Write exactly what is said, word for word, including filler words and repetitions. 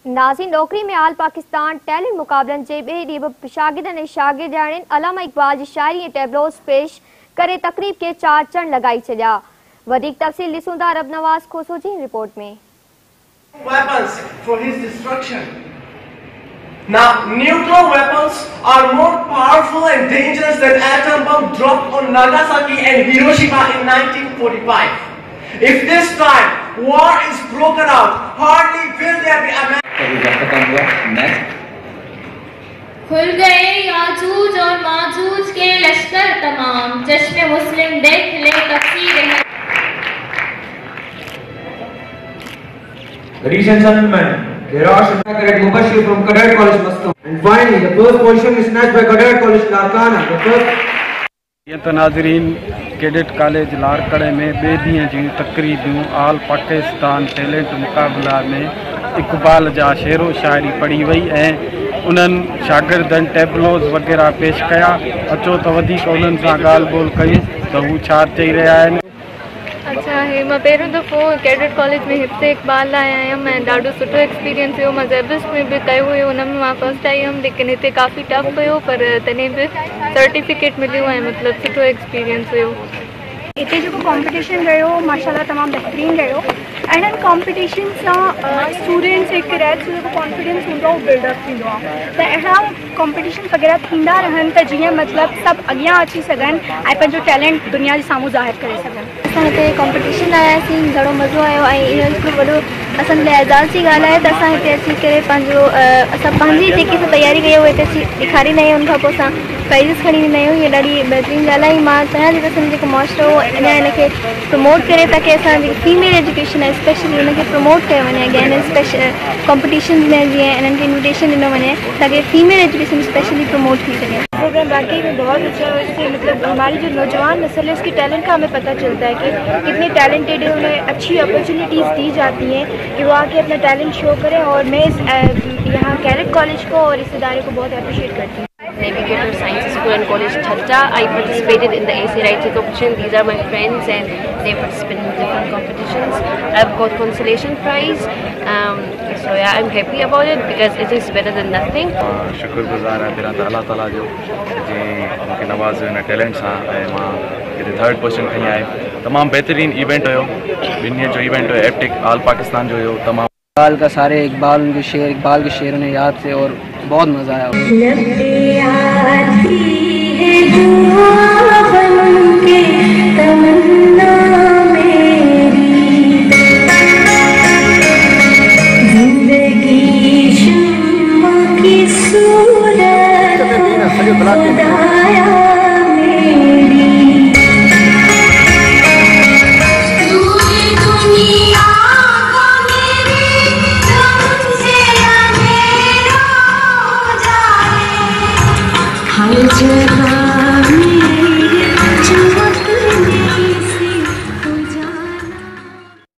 नाज़रीन, नौकरी में आल पाकिस्तान टैलेंट मुकाबलन जे ॿिए ॾींहुं बि शागिर्दनि ऐं शागिर्दियाणियुनि अलामा इक़बाल जी शाइरी ऐं टेबलोस पेश करे तक़रीब खे चार चंड लॻाई छॾिया। वधीक तफ़सील ॾिसूं था रब नवाज़ खोसो जी रिपोर्ट में। Weapons for his destruction. Now, nuclear weapons are more powerful and dangerous than atom bomb dropped on Nagasaki and Hiroshima in nineteen forty-five. If this time war is broken out, hardly will there be a खुल गए याजूज और माजूज के लश्कर तमाम, चश्मे मुस्लिम देख ले तफसीर है। Ladies and gentlemen, there are some cadet Mubashir from Cadet College Mastum. And finally, the first position is snatched by Cadet College Larkana. The first. ये तो नाज़रीन कैडेट कॉलेज लारकड़े में बे ॾींहं जी तक़रीबूं आल पाकिस्तान टैलेंट मुक़ाबला में इक़बाल जा शेरो शाइरी पढ़ी वई ऐं उन्हनि शागिर्दनि टेबलोस वग़ैरह पेश कया। अचो त वधीक उन्हनि सां ॻाल्हि ॿोल कयूं त हू छा चई रहिया आहिनि। अच्छा हे मां पहिरियों दफ़ो कैडेट कॉलेज में हिते इक़बाल लाइ आई हुयमि ऐं ॾाढो सुठो एक्सपीरियंस हुयो। मां ज़बरदस्त में बि कयो हुयो, हुन में मां फर्स्ट आई हुयमि, लेकिन हिते काफ़ी टफ हुयो, पर तॾहिं बि सर्टिफिकेट मिलियो ऐं मतिलबु सुठो एक्सपीरियंस हुयो। हिते जेको कॉम्पिटिशन रहियो माशाल्लाह तमामु बहितरीनु रहियो ऐं हिननि कॉम्पिटिशन सां स्टूडेंट्स हिकु कैडेट्स जो जेको कॉन्फिडेंस हूंदो आहे बिल्डअप थींदो आहे। त अहिड़ा कॉम्पिटिशन वग़ैरह थींदा रहनि त जीअं मतिलबु सभु अॻियां अची सघनि ऐं पंहिंजो टैलेंट दुनिया जे साम्हूं ज़ाहिर करे सघनि। असां हिते कॉम्पिटिशन आयासीं, घणो मज़ो आयो ऐं इहो हिकु वॾो असांजे लाइ एज़ाज़ जी ॻाल्हि आहे त असां हिते अची करे पंहिंजो असां पंहिंजी जेकी असां तयारी कई हुई हिते अची ॾेखारींदा आहियूं, उनखां पोइ असां प्राइज़िस खणी ईंदा आहियूं। हीअ ॾाढी बहितरीनु ॻाल्हि आहे। मां चाहियां थी त असांजो जेको मुआशिरो अञा हिनखे प्रमोट करे ताकी असां जेकी फीमेल एजुकेशन आहे स्पेशली हुनखे प्रमोट कयो वञे अॻियां हिन स्पेशल कॉम्पिटिशन में, जीअं हिननि खे इन्विटेशन ॾिनो वञे ताकि फीमेल एजुकेशन स्पेशली प्रमोट थी सके। प्रोग्राम वाकई में बहुत अच्छा है। इससे मतलब हमारी जो नौजवान नस्ल है उसकी टैलेंट का हमें पता चलता है कि कितने टैलेंटेड है, उन्हें अच्छी अपॉर्चुनिटीज़ दी जाती हैं कि वो आके अपना टैलेंट शो करें। और मैं इस यहाँ कैडेट कॉलेज को और इस इदारे को बहुत अप्रिशिएट करती हूँ। Navigator Science School and College Thatta. I participated in the essay writing competition. These are my friends and they participate in different competitions. I've got consolation prize. Um, so yeah, I'm happy about it because it is better than nothing. शुक्रगुज़ार है फिर अल्लाह ताला जो जी मूंखे नवाज़ो हिन talent सां ऐं मां हिते थर्ड पोजीशन खणी आयो। तमामु बहितरीनु इवेंट हुयो, ॿिनि ॾींहंनि जो इवेंट हुयो, एप्टिक आल पाकिस्तान जो हुयो। तमामु इकबाल का सारे इकबाल उनके शेर इकबाल के शेर उन्हें याद थे और बहुत मज़ा आया। I'll